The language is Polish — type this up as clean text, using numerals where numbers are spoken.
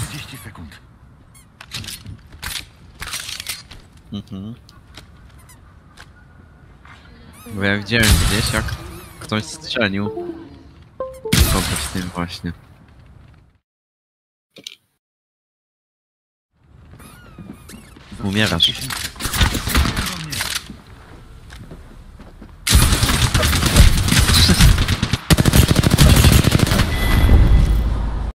30 sekund. Bo ja widziałem gdzieś, jak ktoś strzelił. Kogoś z tym właśnie. Umierasz. 10 sekund.